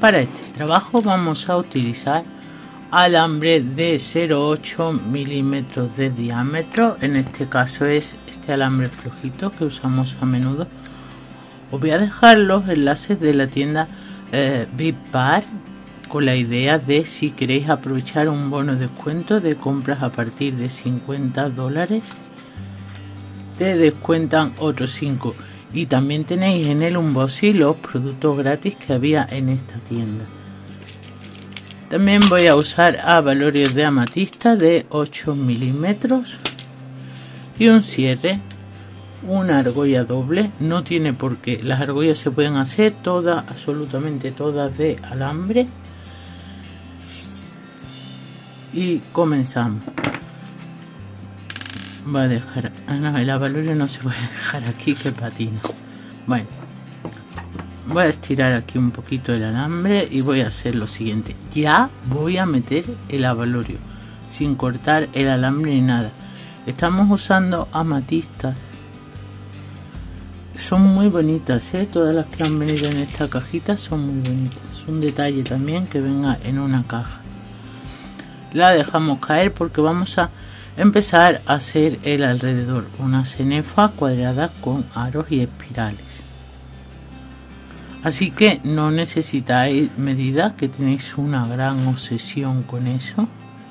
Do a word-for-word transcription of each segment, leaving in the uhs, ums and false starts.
Para este trabajo vamos a utilizar alambre de cero coma ocho milímetros de diámetro. En este caso es este alambre flojito que usamos a menudo. Os voy a dejar los enlaces de la tienda eh, Bipar, con la idea de si queréis aprovechar un bono de descuento de compras a partir de cincuenta dólares, te descuentan otros cinco. Y también tenéis en el unboxing los productos gratis que había en esta tienda. También voy a usar abalorios de amatista de ocho milímetros y un cierre, una argolla doble. No tiene por qué, las argollas se pueden hacer todas, absolutamente todas de alambre. Y comenzamos. Voy a dejar, ah, no, el abalorio no se puede dejar aquí que patina. Bueno, voy a estirar aquí un poquito el alambre y voy a hacer lo siguiente. Ya voy a meter el abalorio sin cortar el alambre ni nada. Estamos usando amatistas, son muy bonitas, ¿eh? Todas las que han venido en esta cajita son muy bonitas. Es un detalle también que venga en una caja. La dejamos caer porque vamos a empezar a hacer el alrededor, una cenefa cuadrada con aros y espirales. Así que no necesitáis medidas, que tenéis una gran obsesión con eso,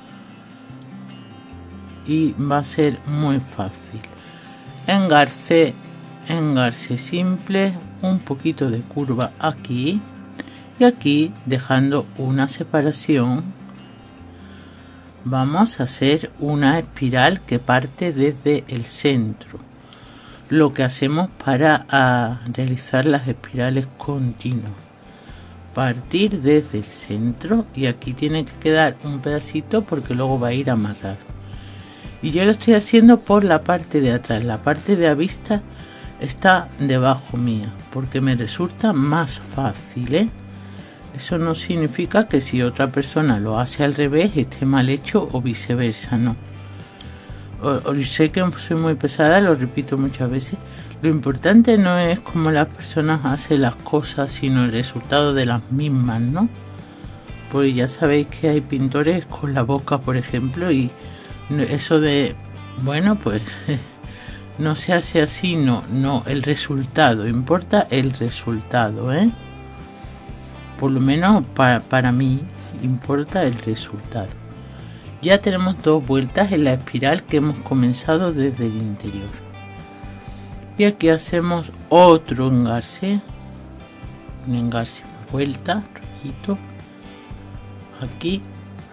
y va a ser muy fácil. Engarce, engarce simple, un poquito de curva aquí y aquí, dejando una separación. Vamos a hacer una espiral que parte desde el centro, lo que hacemos para a, realizar las espirales continuas. Partir desde el centro, y aquí tiene que quedar un pedacito porque luego va a ir amarrado. Y yo lo estoy haciendo por la parte de atrás, la parte de a vista está debajo mía porque me resulta más fácil, ¿eh? Eso no significa que si otra persona lo hace al revés esté mal hecho o viceversa, no. O, o sé que soy muy pesada, lo repito muchas veces. Lo importante no es cómo las personas hacen las cosas, sino el resultado de las mismas, ¿no? Pues ya sabéis que hay pintores con la boca, por ejemplo, y eso de, bueno, pues no se hace así, no, no, el resultado, importa el resultado, ¿eh? Por lo menos para, para mí importa el resultado. Ya tenemos dos vueltas en la espiral que hemos comenzado desde el interior. Y aquí hacemos otro engarce. Un engarce, una vuelta, rollito. Aquí.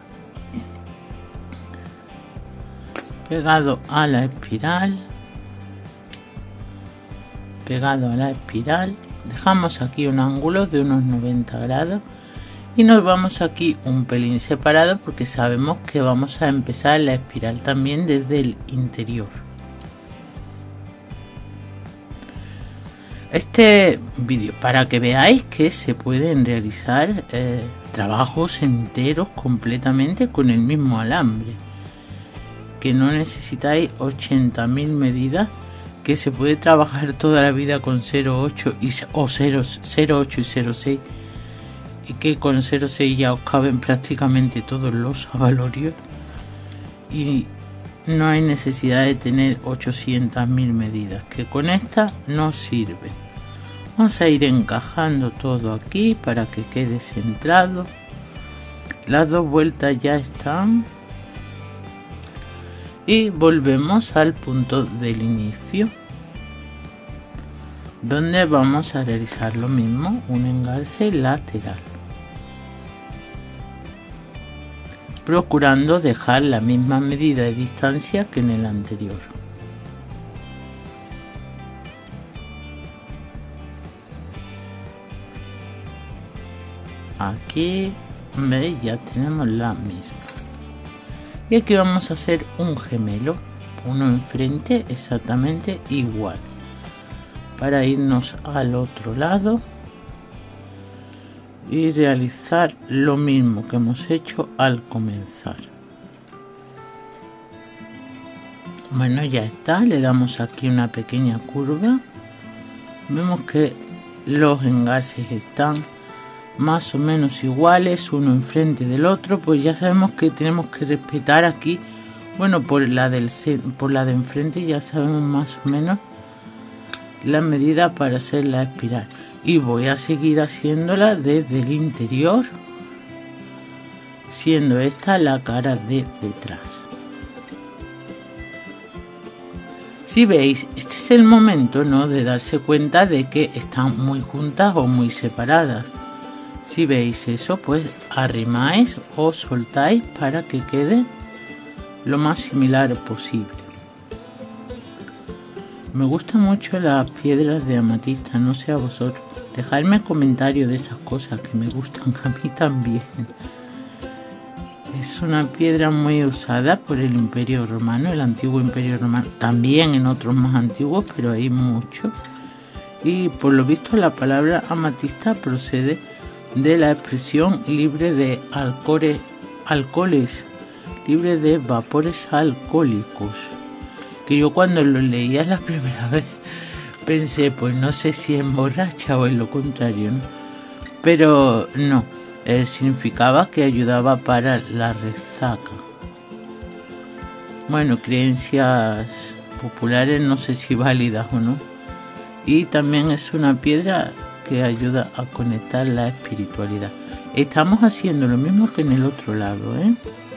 Pegado a la espiral. Pegado a la espiral. Dejamos aquí un ángulo de unos noventa grados y nos vamos aquí un pelín separado porque sabemos que vamos a empezar la espiral también desde el interior. Este vídeo para que veáis que se pueden realizar eh, trabajos enteros completamente con el mismo alambre, que no necesitáis ochenta mil medidas, que se puede trabajar toda la vida con cero coma ocho y, o cero coma ocho y cero coma seis, y que con cero coma seis ya os caben prácticamente todos los abalorios y no hay necesidad de tener ochocientas mil medidas, que con esta no sirve. Vamos a ir encajando todo aquí para que quede centrado. Las dos vueltas ya están. Y volvemos al punto del inicio, donde vamos a realizar lo mismo, un engarce lateral, procurando dejar la misma medida de distancia que en el anterior. Aquí, ¿veis? Ya tenemos la misma. Y aquí vamos a hacer un gemelo, uno enfrente exactamente igual, para irnos al otro lado y realizar lo mismo que hemos hecho al comenzar. Bueno, ya está, le damos aquí una pequeña curva, vemos que los engarces están más o menos iguales, uno enfrente del otro, pues ya sabemos que tenemos que respetar aquí, bueno, por la del por la de enfrente ya sabemos más o menos la medida para hacer la espiral. Y voy a seguir haciéndola desde el interior, siendo esta la cara de detrás. Si veis, este es el momento, ¿no?, de darse cuenta de que están muy juntas o muy separadas. Si veis eso, pues arrimáis o soltáis para que quede lo más similar posible. Me gustan mucho las piedras de amatista, no sé a vosotros. Dejadme comentarios de esas cosas que me gustan a mí también. Es una piedra muy usada por el Imperio Romano, el antiguo Imperio Romano. También en otros más antiguos, pero hay mucho. Y por lo visto la palabra amatista procede de la expresión libre de alcoholes, alcoholes, libre de vapores alcohólicos. Que yo cuando lo leía la primera vez pensé, pues no sé si emborracha o es lo contrario, ¿no? Pero no, eh, significaba que ayudaba para la resaca. Bueno, creencias populares, no sé si válidas o no. Y también es una piedra que ayuda a conectar la espiritualidad. Estamos haciendo lo mismo que en el otro lado, ¿eh?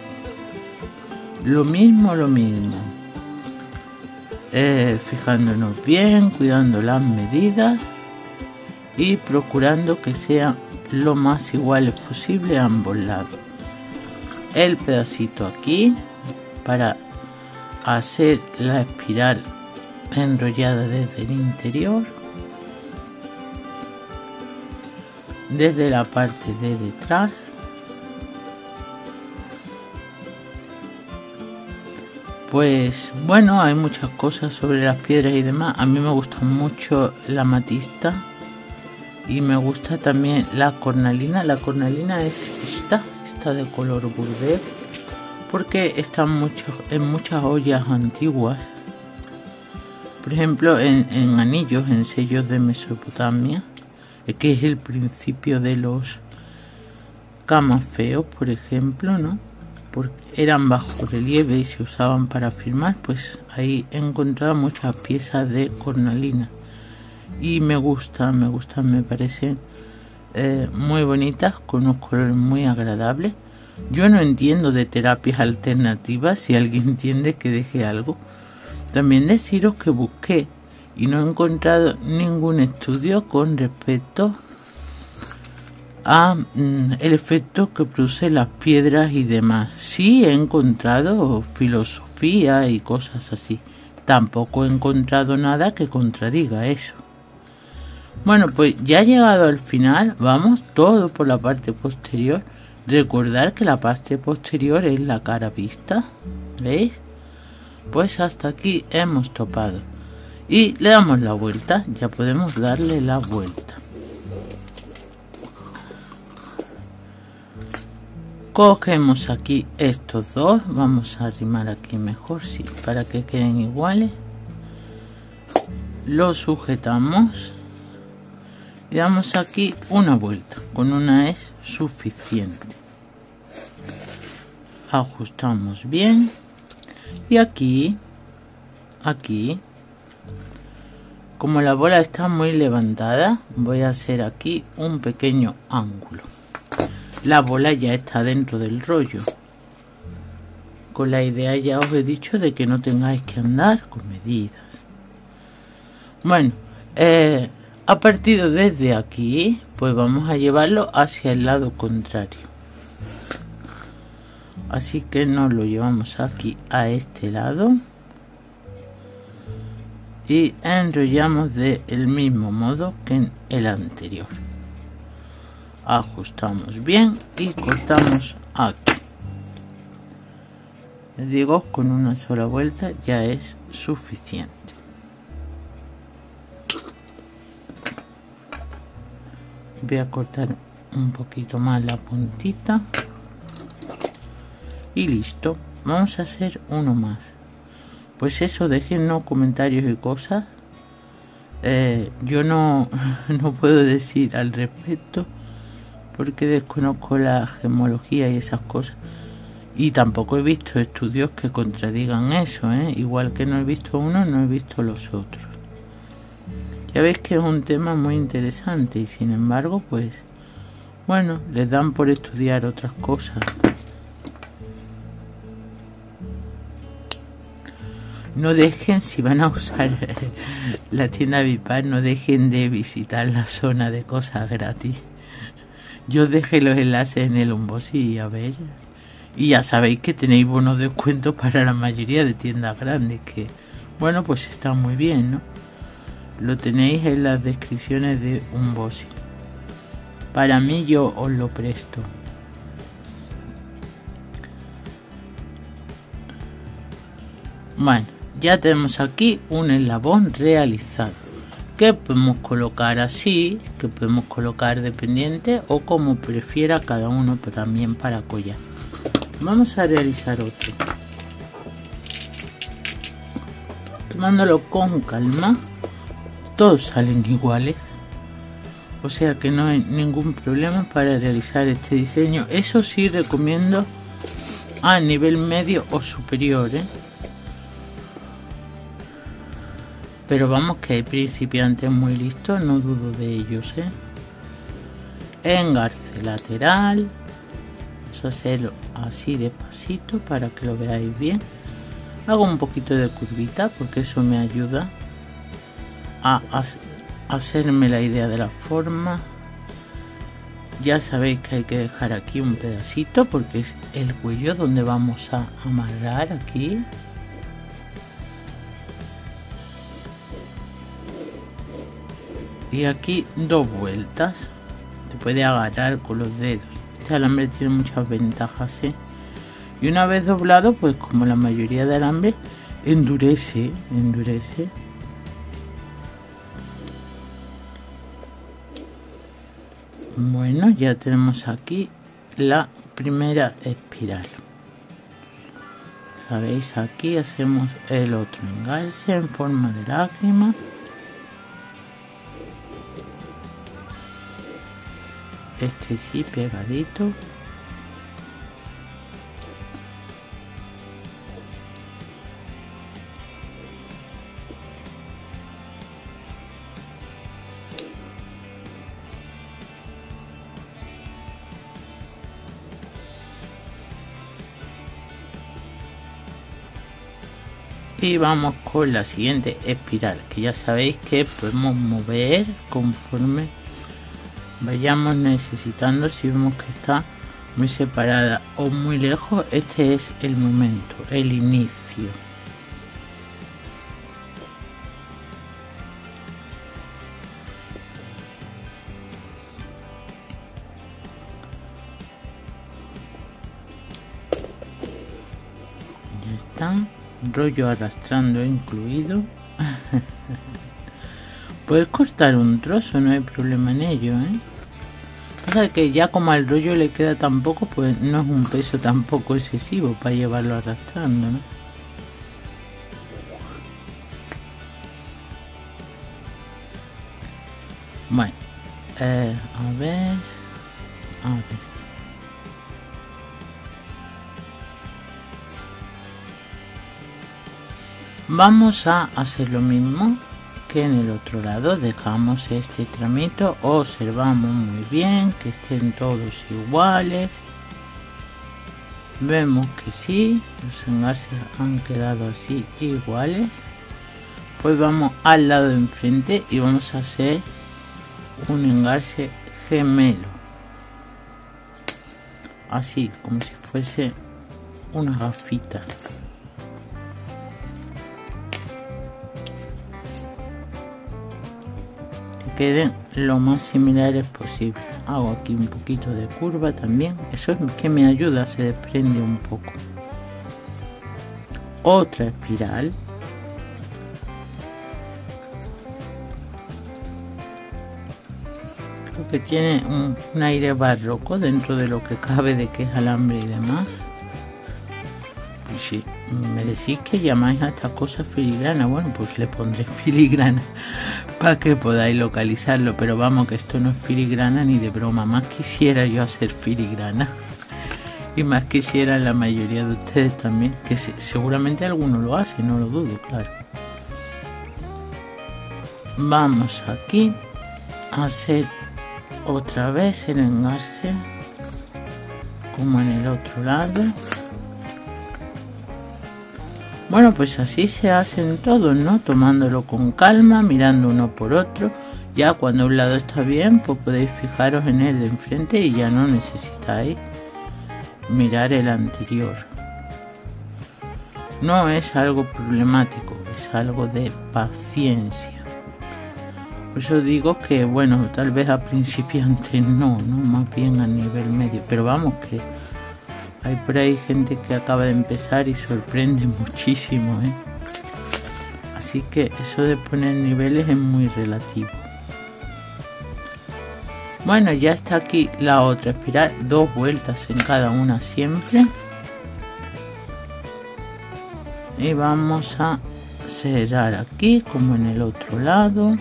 Lo mismo, lo mismo. Eh, fijándonos bien, cuidando las medidas y procurando que sean lo más iguales posible a ambos lados. El pedacito aquí para hacer la espiral enrollada desde el interior, desde la parte de detrás. Pues bueno, hay muchas cosas sobre las piedras y demás. A mí me gusta mucho la amatista y me gusta también la cornalina. La cornalina es esta, esta de color burdeos, porque están mucho, en muchas ollas antiguas. Por ejemplo, en, en anillos, en sellos de Mesopotamia, que es el principio de los camafeos, por ejemplo, ¿no? Porque eran bajo relieve y se usaban para firmar, pues ahí he encontrado muchas piezas de cornalina y me gustan, me gustan, me parecen eh, muy bonitas, con unos colores muy agradables. Yo no entiendo de terapias alternativas, si alguien entiende que deje algo. También deciros que busqué y no he encontrado ningún estudio con respecto a mm, el efecto que producen las piedras y demás. Sí he encontrado filosofía y cosas así. Tampoco he encontrado nada que contradiga eso. Bueno, pues ya llegado al final, vamos todo por la parte posterior. Recordar que la parte posterior es la cara vista. ¿Veis? Pues hasta aquí hemos topado. Y le damos la vuelta. Ya podemos darle la vuelta. Cogemos aquí estos dos, vamos a arrimar aquí mejor, sí, para que queden iguales. Lo sujetamos y damos aquí una vuelta, con una es suficiente. Ajustamos bien y aquí, aquí, como la bola está muy levantada, voy a hacer aquí un pequeño ángulo. La bola ya está dentro del rollo. Con la idea, ya os he dicho, de que no tengáis que andar con medidas. Bueno, eh, a partir desde aquí, pues vamos a llevarlo hacia el lado contrario. Así que nos lo llevamos aquí a este lado. Y enrollamos del mismo modo que en el anterior. Ajustamos bien y cortamos aquí. Les digo, con una sola vuelta ya es suficiente. Voy a cortar un poquito más la puntita y listo. Vamos a hacer uno más. Pues eso, déjennos comentarios y cosas. Eh, yo no, no puedo decir al respecto, porque desconozco la gemología y esas cosas. Y tampoco he visto estudios que contradigan eso, ¿eh? Igual que no he visto uno, no he visto los otros. Ya veis que es un tema muy interesante y sin embargo, pues, bueno, les dan por estudiar otras cosas. No dejen, si van a usar la tienda Vipar, no dejen de visitar la zona de cosas gratis. Yo os dejé los enlaces en el unboxing, a ver. Y ya sabéis que tenéis buenos descuentos para la mayoría de tiendas grandes, que, bueno, pues está muy bien, ¿no? Lo tenéis en las descripciones de unboxing. Para mí, yo os lo presto. Bueno, ya tenemos aquí un eslabón realizado, que podemos colocar así, que podemos colocar de pendiente o como prefiera cada uno, pero también para collar. Vamos a realizar otro, tomándolo con calma. Todos salen iguales, o sea que no hay ningún problema para realizar este diseño. Eso sí, recomiendo a nivel medio o superior, ¿eh? Pero vamos, que hay principiantes muy listos, no dudo de ellos, ¿eh? Engarce lateral. Vamos a hacerlo así despacito para que lo veáis bien. Hago un poquito de curvita porque eso me ayuda a, a, a hacerme la idea de la forma. Ya sabéis que hay que dejar aquí un pedacito porque es el cuello donde vamos a amarrar aquí. Y aquí dos vueltas. Se puede agarrar con los dedos. Este alambre tiene muchas ventajas, ¿eh? Y una vez doblado, pues como la mayoría de alambre, endurece, endurece. Bueno, ya tenemos aquí la primera espiral. Sabéis, aquí hacemos el otro engarce en forma de lágrima. Este sí, pegadito. Y vamos con la siguiente espiral, que ya sabéis que podemos mover conforme vayamos necesitando. Si vemos que está muy separada o muy lejos, este es el momento, el inicio. Ya está, rollo arrastrando incluido. Puedes cortar un trozo, no hay problema en ello, ¿eh? O sea que ya como al rollo le queda tan poco, pues no es un peso tampoco excesivo para llevarlo arrastrando, ¿no? Bueno, eh, a ver, a ver. Vamos a hacer lo mismo que en el otro lado. Dejamos este tramito, observamos muy bien que estén todos iguales. Vemos que sí, los engarces han quedado así iguales. Pues vamos al lado de enfrente y vamos a hacer un engarce gemelo, así como si fuese una gafita. Queden lo más similares posible. Hago aquí un poquito de curva también, eso es que me ayuda, se desprende un poco. Otra espiral. Creo que tiene un, un aire barroco dentro de lo que cabe, de que es alambre y demás. Pues si me decís que llamáis a esta cosa filigrana, bueno, pues le pondré filigrana para que podáis localizarlo, pero vamos, que esto no es filigrana ni de broma. Más quisiera yo hacer filigrana, y más quisiera la mayoría de ustedes también, que se, seguramente alguno lo hace, no lo dudo, claro. Vamos aquí a hacer otra vez el engarce como en el otro lado. Bueno, pues así se hacen todos, ¿no? Tomándolo con calma, mirando uno por otro. Ya cuando un lado está bien, pues podéis fijaros en el de enfrente y ya no necesitáis mirar el anterior. No es algo problemático, es algo de paciencia. Por eso digo que, bueno, tal vez a principiantes no, no, más bien a nivel medio. Pero vamos, que hay por ahí gente que acaba de empezar y sorprende muchísimo, ¿eh? Así que eso de poner niveles es muy relativo. Bueno, ya está aquí la otra espiral, dos vueltas en cada una siempre. Y vamos a cerrar aquí como en el otro lado.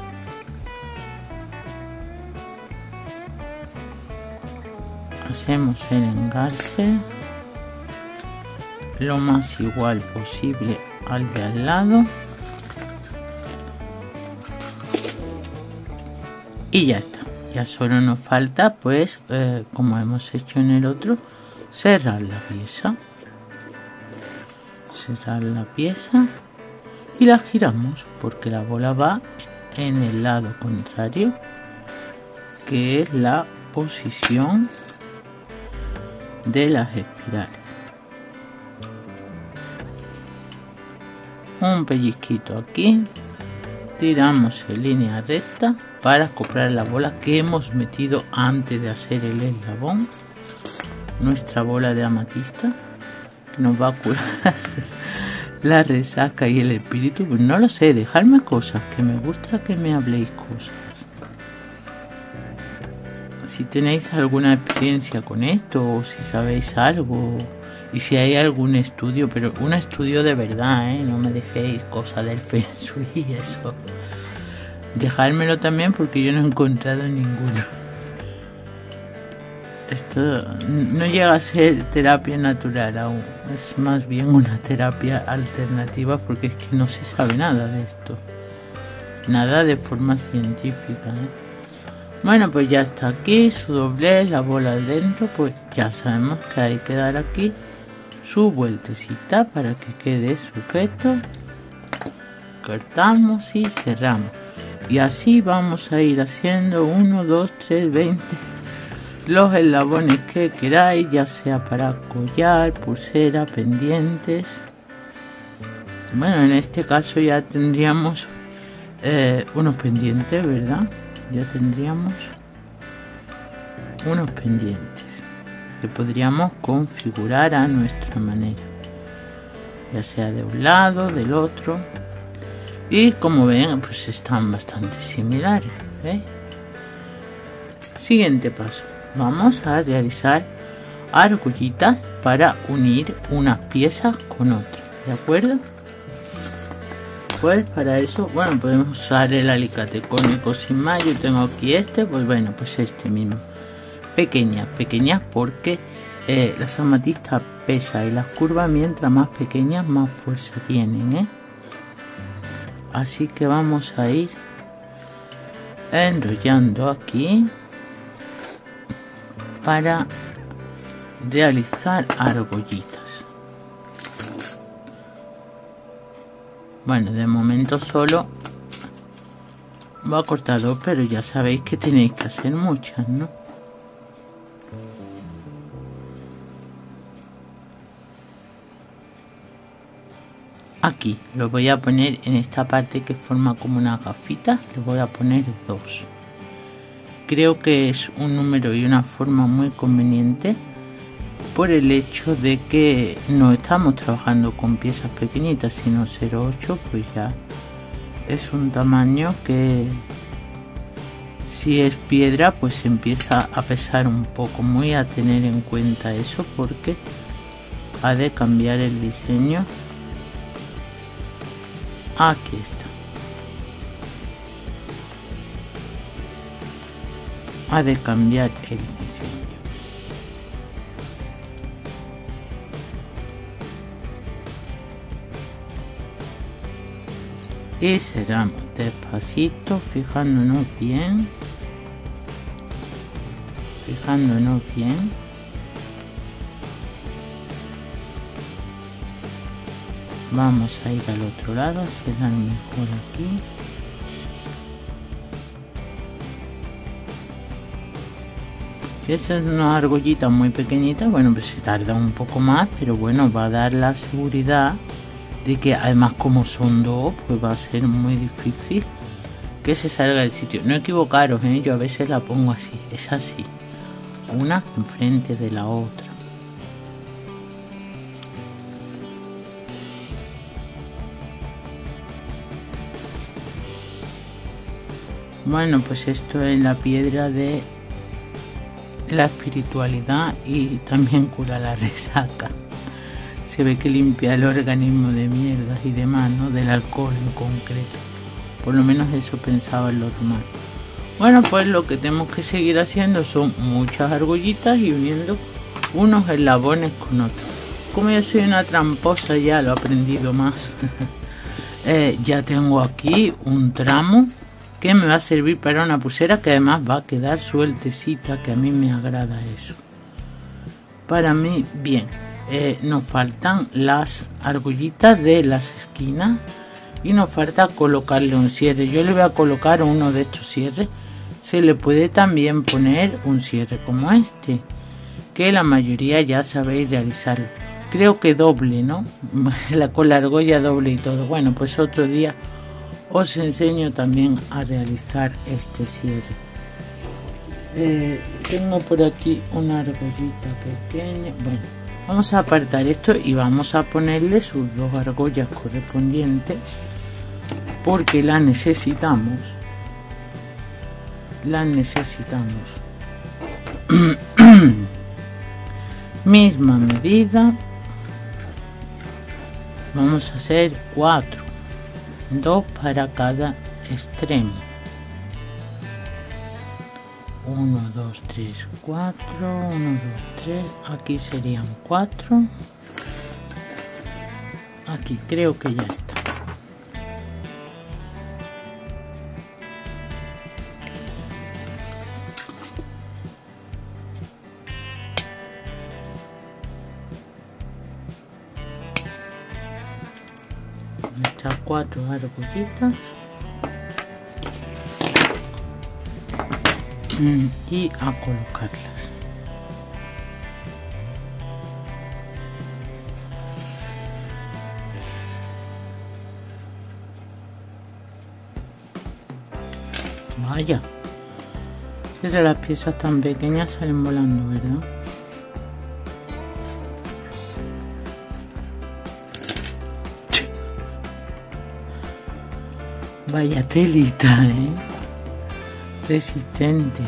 Hacemos el engarce lo más igual posible al de al lado y ya está. Ya solo nos falta, pues, eh, como hemos hecho en el otro, cerrar la pieza. Cerrar la pieza y la giramos porque la bola va en el lado contrario, que es la posición de las espirales. Un pellizquito aquí, tiramos en línea recta para acoplar la bola que hemos metido antes de hacer el eslabón, nuestra bola de amatista que nos va a curar la resaca y el espíritu. Pues no lo sé, dejadme cosas, que me gusta que me habléis cosas. Si tenéis alguna experiencia con esto, o si sabéis algo, y si hay algún estudio, pero un estudio de verdad, ¿eh? No me dejéis cosas del Feng Shui y eso. Dejádmelo también porque yo no he encontrado ninguno. Esto no llega a ser terapia natural aún, es más bien una terapia alternativa porque es que no se sabe nada de esto. Nada de forma científica, ¿eh? Bueno, pues ya está aquí su doblez, la bola dentro, pues ya sabemos que hay que dar aquí su vueltecita para que quede sujeto. Cortamos y cerramos. Y así vamos a ir haciendo uno, dos, tres, veinte los eslabones que queráis, ya sea para collar, pulsera, pendientes. Bueno, en este caso ya tendríamos eh, unos pendientes, ¿verdad? Ya tendríamos unos pendientes que podríamos configurar a nuestra manera, ya sea de un lado, del otro, y como ven, pues están bastante similares, ¿eh? Siguiente paso, vamos a realizar argollitas para unir unas piezas con otras, ¿de acuerdo? Pues para eso, bueno, podemos usar el alicate cónico sin más. Yo tengo aquí este, pues bueno, pues este mismo. Pequeñas, pequeñas porque eh, las amatistas pesan y las curvas, mientras más pequeñas, más fuerza tienen, ¿eh? Así que vamos a ir enrollando aquí para realizar argollitas. Bueno, de momento solo voy a cortar dos, pero ya sabéis que tenéis que hacer muchas, ¿no? Aquí lo voy a poner en esta parte que forma como una gafita, le voy a poner dos. Creo que es un número y una forma muy conveniente por el hecho de que no estamos trabajando con piezas pequeñitas, sino cero coma ocho, pues ya es un tamaño que si es piedra pues empieza a pesar un poco. Muy a tener en cuenta eso, porque ha de cambiar el diseño. Aquí está. Ha de cambiar el diseño. Y cerramos despacito, fijándonos bien. Fijándonos bien. Vamos a ir al otro lado, a cerrar mejor aquí. Si esa es una argollita muy pequeñita, bueno, pues se tarda un poco más, pero bueno, va a dar la seguridad de que además como son dos, pues va a ser muy difícil que se salga del sitio. No equivocaros, ¿eh? Yo a veces la pongo así, es así, una enfrente de la otra. Bueno, pues esto es la piedra de la espiritualidad y también cura la resaca. Se ve que limpia el organismo de mierdas y demás, ¿no? Del alcohol en concreto. Por lo menos eso pensaban los romanos. Bueno, pues lo que tenemos que seguir haciendo son muchas argollitas y uniendo unos eslabones con otros. Como yo soy una tramposa, ya lo he aprendido más. eh, ya tengo aquí un tramo que me va a servir para una pulsera que además va a quedar sueltecita, que a mí me agrada eso. Para mí, bien. Eh, nos faltan las argollitas de las esquinas y nos falta colocarle un cierre. Yo le voy a colocar uno de estos cierres. Se le puede también poner un cierre como este, que la mayoría ya sabéis realizarlo. Creo que doble, ¿no? la, con la argolla doble y todo. Bueno, pues otro día os enseño también a realizar este cierre. Eh, tengo por aquí una argollita pequeña. Bueno, vamos a apartar esto y vamos a ponerle sus dos argollas correspondientes porque las necesitamos. Las necesitamos. Misma medida. Vamos a hacer cuatro. Dos para cada extremo. uno, dos, tres, cuatro. uno, dos, tres. Aquí serían cuatro. Aquí creo que ya está. Estas cuatro argollitas. Y a colocarlas. Vaya, si de las piezas tan pequeñas salen volando, ¿verdad? Vaya telita, ¿eh? Resistente.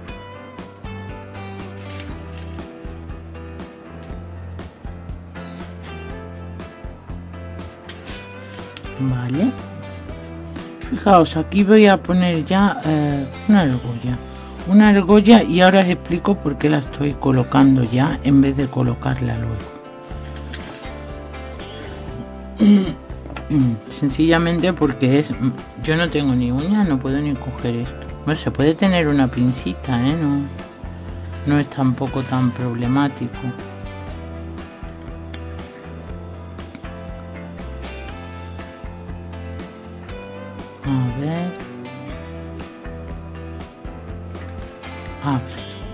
Vale. Fijaos, aquí voy a poner ya eh, una argolla. Una argolla y ahora os explico por qué la estoy colocando ya en vez de colocarla luego. Sencillamente porque es... Yo no tengo ni uñas, no puedo ni coger esto. Bueno, se puede tener una pincita, ¿eh? No, no es tampoco tan problemático. A ver. A ver.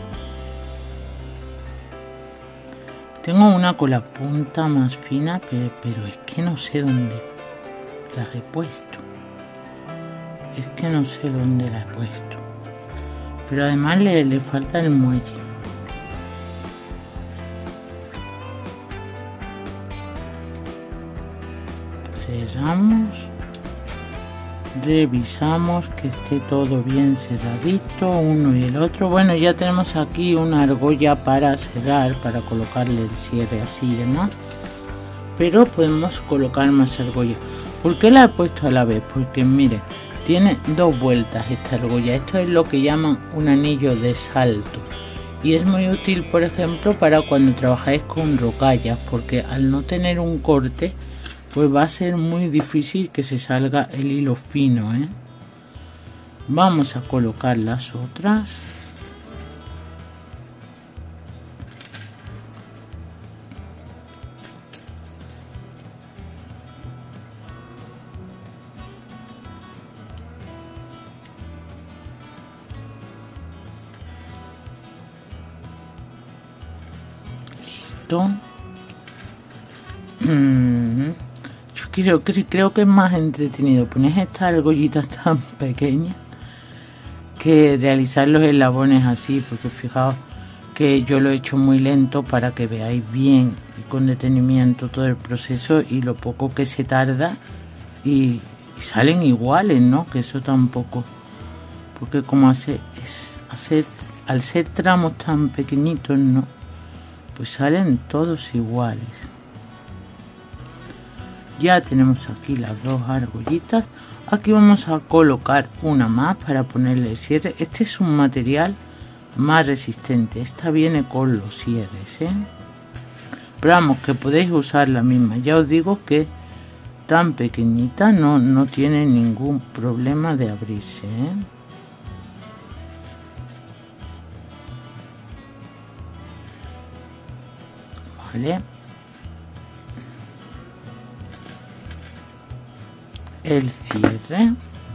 Tengo una con la punta más fina, pero, pero es que no sé dónde la he puesto. Es que no sé dónde la he puesto. Pero además le, le falta el muelle. Cerramos. revisamos que esté todo bien cerradito uno y el otro. Bueno, ya tenemos aquí una argolla para cerrar, para colocarle el cierre así, ¿no? Pero podemos colocar más argolla. ¿Por qué la he puesto a la vez? Porque mire, tiene dos vueltas esta argolla. Esto es lo que llaman un anillo de salto y es muy útil, por ejemplo, para cuando trabajáis con rocallas, porque al no tener un corte pues va a ser muy difícil que se salga el hilo fino, ¿eh? Vamos a colocar las otras. Listo. Mm. Creo, creo, creo que es más entretenido poner estas argollitas tan pequeñas que realizar los eslabones así, porque fijaos que yo lo he hecho muy lento para que veáis bien y con detenimiento todo el proceso y lo poco que se tarda y, y salen iguales, ¿no? Que eso tampoco, porque como hace, es hacer, al ser tramos tan pequeñitos, ¿no? Pues salen todos iguales. Ya tenemos aquí las dos argollitas. Aquí vamos a colocar una más para ponerle el cierre. Este es un material más resistente. Esta viene con los cierres, ¿eh? Pero vamos, que podéis usar la misma. Ya os digo que tan pequeñita no, no tiene ningún problema de abrirse, ¿eh? Vale. El cierre.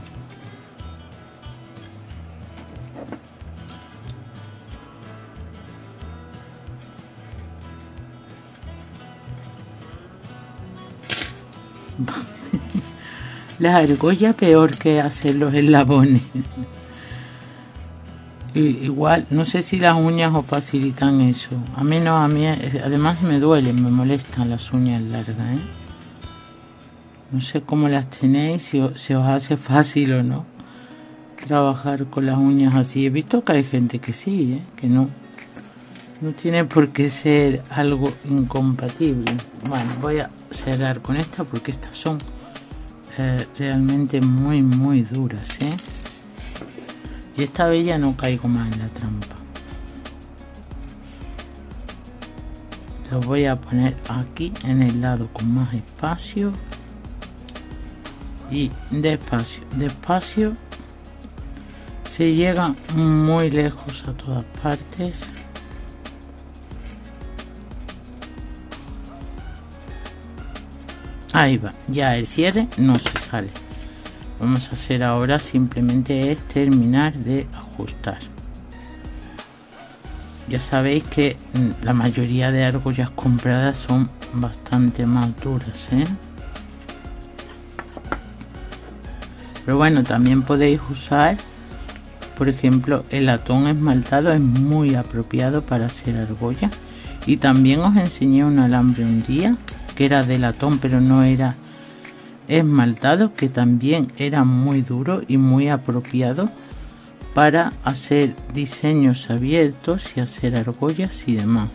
La argolla peor que hacer los eslabones. Igual, no sé si las uñas os facilitan eso. A mí no, a mí además me duelen, me molestan las uñas largas, ¿eh? No sé cómo las tenéis, si os, si os hace fácil o no trabajar con las uñas así. He visto que hay gente que sí, ¿eh? Que no. No tiene por qué ser algo incompatible. Bueno, voy a cerrar con esta porque estas son eh, realmente muy, muy duras, ¿eh? Y esta vez ya no caigo más en la trampa. Lo voy a poner aquí en el lado con más espacio. Y despacio, despacio se llega muy lejos a todas partes. Ahí va, ya el cierre no se sale. Vamos a hacer ahora simplemente es terminar de ajustar. Ya sabéis que la mayoría de argollas compradas son bastante más duras, ¿eh? Pero bueno, también podéis usar, por ejemplo, el latón esmaltado es muy apropiado para hacer argolla. Y también os enseñé un alambre un día que era de latón, pero no era esmaltado, que también era muy duro y muy apropiado para hacer diseños abiertos y hacer argollas y demás.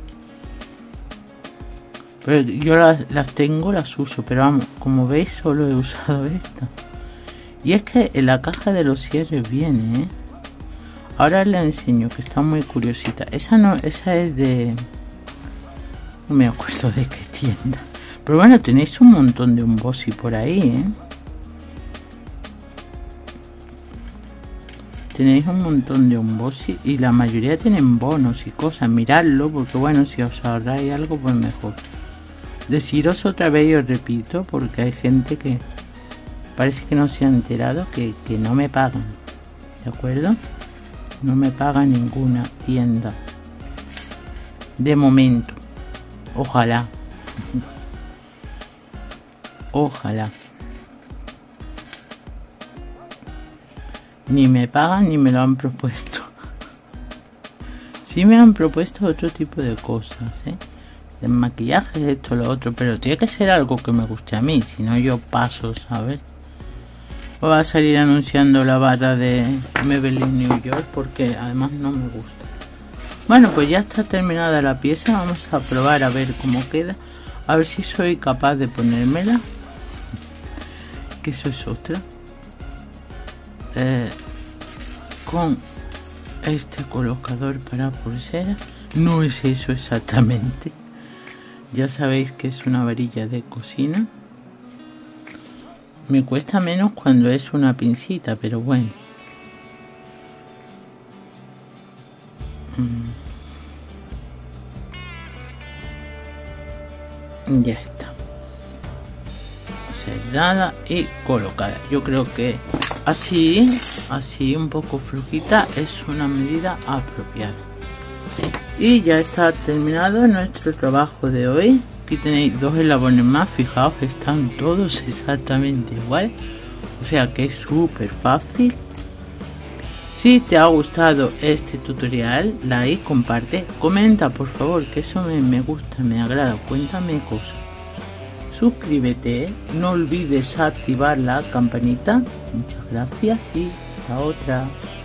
Pero yo las, las tengo, las uso, pero vamos, como veis solo he usado esta. Y es que en la caja de los cierres viene, ¿eh? Ahora les enseño, que está muy curiosita. Esa no, esa es de... No me acuerdo de qué tienda. Pero bueno, tenéis un montón de embossy por ahí, ¿eh? Tenéis un montón de embossy y la mayoría tienen bonos y cosas. Miradlo, porque bueno, si os ahorráis algo, pues mejor. Deciros otra vez y os repito, porque hay gente que parece que no se ha enterado que, que no me pagan, ¿de acuerdo? No me paga ninguna tienda de momento. Ojalá. Ojalá. Ni me pagan ni me lo han propuesto. Sí me han propuesto otro tipo de cosas, ¿eh? De maquillaje, esto, lo otro, pero tiene que ser algo que me guste a mí, si no yo paso, ¿sabes? va a salir anunciando la barra de Maybelline New York, porque además no me gusta. Bueno, pues ya está terminada la pieza. Vamos a probar a ver cómo queda, a ver si soy capaz de ponérmela, que eso es otra, eh, con este colocador para pulsera. No es eso exactamente, ya sabéis que es una varilla de cocina. Me cuesta menos cuando es una pincita, pero bueno. Ya está cerrada y colocada. Yo creo que así, así un poco flojita, es una medida apropiada. Y ya está terminado nuestro trabajo de hoy. Aquí tenéis dos eslabones más, fijaos que están todos exactamente igual, o sea que es súper fácil. Si te ha gustado este tutorial, like, comparte, comenta por favor, que eso me, me gusta, me agrada, cuéntame cosas. Suscríbete, no olvides activar la campanita. Muchas gracias y hasta otra.